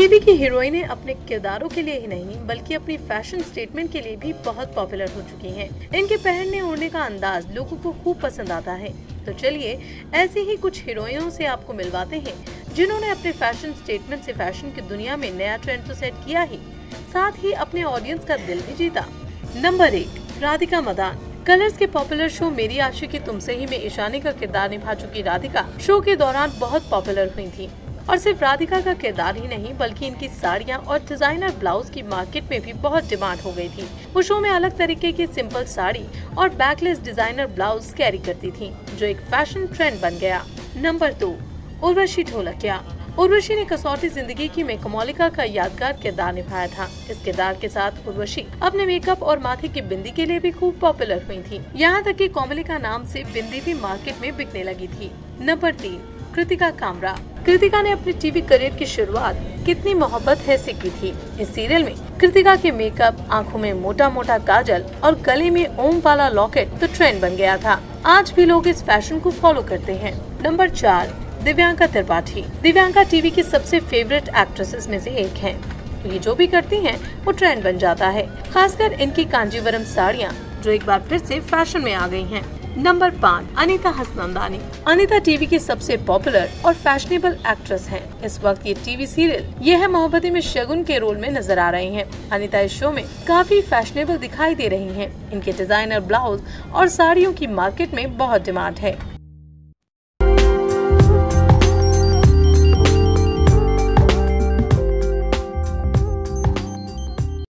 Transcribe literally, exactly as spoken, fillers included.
TV की हीरोइनें अपने किरदारों के लिए ही नहीं बल्कि अपनी फैशन स्टेटमेंट के लिए भी बहुत पॉपुलर हो चुकी हैं। इनके पहनने ओढ़ने का अंदाज लोगों को खूब पसंद आता है। तो चलिए ऐसी ही कुछ हीरोइनों से आपको मिलवाते हैं जिन्होंने अपने फैशन स्टेटमेंट से फैशन की दुनिया में नया ट्रेंड तो सेट किया ही, साथ ही अपने ऑडियंस का दिल भी जीता। नंबर एक, राधिका मदान। कलर्स के पॉपुलर शो मेरी आशिकी तुमसे ही में ईशानी का किरदार निभा चुकी राधिका शो के दौरान बहुत पॉपुलर हुई थी। और सिर्फ राधिका का किरदार ही नहीं बल्कि इनकी साड़ियाँ और डिजाइनर ब्लाउज की मार्केट में भी बहुत डिमांड हो गई थी। वो शो में अलग तरीके की सिंपल साड़ी और बैकलेस डिजाइनर ब्लाउज कैरी करती थी, जो एक फैशन ट्रेंड बन गया। नंबर दो, उर्वशी ढोलकिया। उर्वशी ने कसौटी जिंदगी की में कमोलिका का यादगार किरदार निभाया था। इस किरदार के साथ उर्वशी अपने मेकअप और माथे की बिंदी के लिए भी खूब पॉपुलर हुई थी। यहाँ तक कि कोमलिका नाम से बिंदी भी मार्केट में बिकने लगी थी। नंबर तीन, कृतिका कामरा। कृतिका ने अपने टीवी करियर की शुरुआत कितनी मोहब्बत है से की थी। इस सीरियल में कृतिका के मेकअप, आंखों में मोटा मोटा काजल और गले में ओम वाला लॉकेट तो ट्रेंड बन गया था। आज भी लोग इस फैशन को फॉलो करते हैं। नंबर चार, दिव्यांका त्रिपाठी। दिव्यांका टीवी की सबसे फेवरेट एक्ट्रेसेस में से एक हैं। ये जो भी करती हैं वो ट्रेंड बन जाता है, खासकर इनकी कांजीवरम साड़ियाँ जो एक बार फिर से फैशन में आ गई हैं। नंबर पाँच, अनीता हसनंदानी। अनीता टीवी की सबसे पॉपुलर और फैशनेबल एक्ट्रेस हैं। इस वक्त ये टीवी सीरियल ये है मोहब्बतें में शगुन के रोल में नजर आ रही हैं। अनीता इस शो में काफी फैशनेबल दिखाई दे रही हैं। इनके डिजाइनर ब्लाउज और साड़ियों की मार्केट में बहुत डिमांड है।